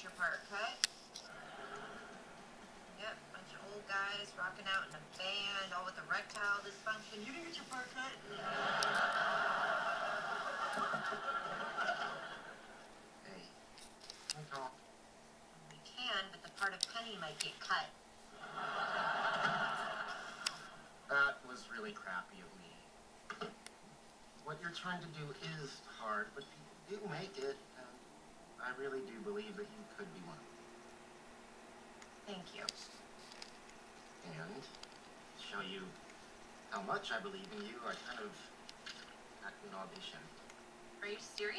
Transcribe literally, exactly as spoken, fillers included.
your part cut. Yep, bunch of old guys rocking out in a band, all with erectile dysfunction. You didn't get your part cut? Hey, can we talk? We can, but the part of Penny might get cut. That was really crappy of me. What you're trying to do is hard, but people do make it, and I really do believe that you could be one of them. Thank you. And to show you how much I believe in you, I kind of act an audition. Are you serious?